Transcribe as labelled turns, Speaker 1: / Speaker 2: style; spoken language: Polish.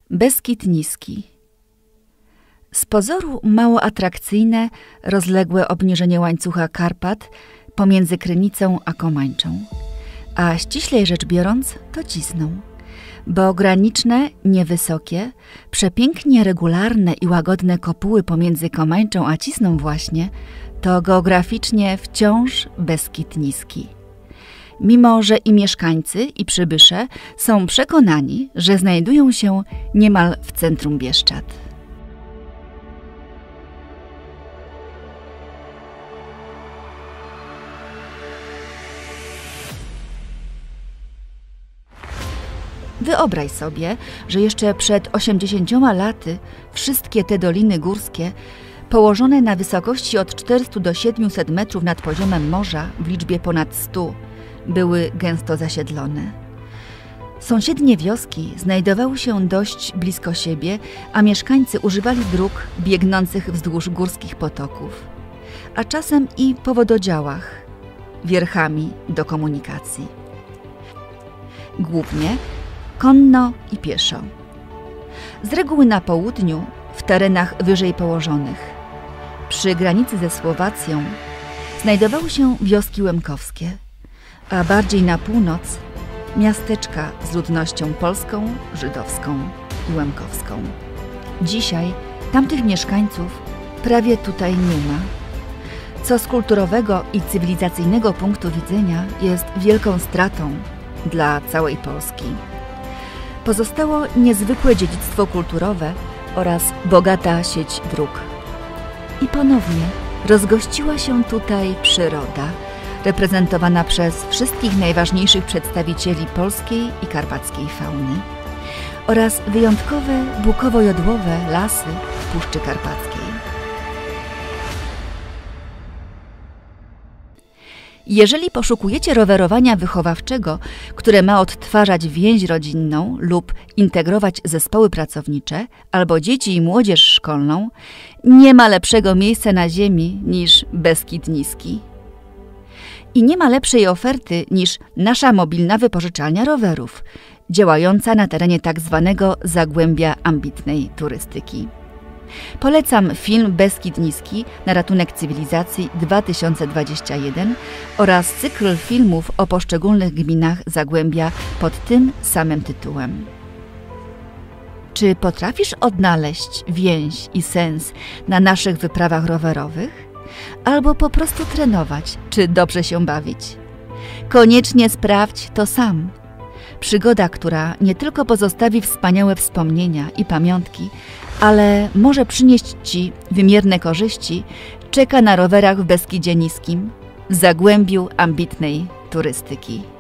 Speaker 1: Beskid Niski. Z pozoru mało atrakcyjne, rozległe obniżenie łańcucha Karpat pomiędzy Krynicą a Komańczą, a ściślej rzecz biorąc to Cisną, bo graniczne, niewysokie, przepięknie regularne i łagodne kopuły pomiędzy Komańczą a Cisną właśnie to geograficznie wciąż Beskid Niski. Mimo że i mieszkańcy, i przybysze są przekonani, że znajdują się niemal w centrum Bieszczad. Wyobraź sobie, że jeszcze przed 80 laty wszystkie te doliny górskie, położone na wysokości od 400 do 700 metrów nad poziomem morza w liczbie ponad 100, były gęsto zasiedlone. Sąsiednie wioski znajdowały się dość blisko siebie, a mieszkańcy używali dróg biegnących wzdłuż górskich potoków, a czasem i po wododziałach, wierchami do komunikacji. Głównie konno i pieszo. Z reguły na południu, w terenach wyżej położonych. Przy granicy ze Słowacją znajdowały się wioski łemkowskie, a bardziej na północ miasteczka z ludnością polską, żydowską i łemkowską. Dzisiaj tamtych mieszkańców prawie tutaj nie ma, co z kulturowego i cywilizacyjnego punktu widzenia jest wielką stratą dla całej Polski. Pozostało niezwykłe dziedzictwo kulturowe oraz bogata sieć dróg. I ponownie rozgościła się tutaj przyroda, reprezentowana przez wszystkich najważniejszych przedstawicieli polskiej i karpackiej fauny oraz wyjątkowe bukowo-jodłowe lasy w Puszczy Karpackiej. Jeżeli poszukujecie rowerowania wychowawczego, które ma odtwarzać więź rodzinną lub integrować zespoły pracownicze albo dzieci i młodzież szkolną, nie ma lepszego miejsca na ziemi niż Beskid Niski. I nie ma lepszej oferty niż nasza mobilna wypożyczalnia rowerów, działająca na terenie tzw. zagłębia ambitnej turystyki. Polecam film Beskid Niski na ratunek cywilizacji 2021 oraz cykl filmów o poszczególnych gminach Zagłębia pod tym samym tytułem. Czy potrafisz odnaleźć więź i sens na naszych wyprawach rowerowych? Albo po prostu trenować, czy dobrze się bawić? Koniecznie sprawdź to sam. Przygoda, która nie tylko pozostawi wspaniałe wspomnienia i pamiątki, ale może przynieść Ci wymierne korzyści, czeka na rowerach w Beskidzie Niskim, w zagłębiu ambitnej turystyki.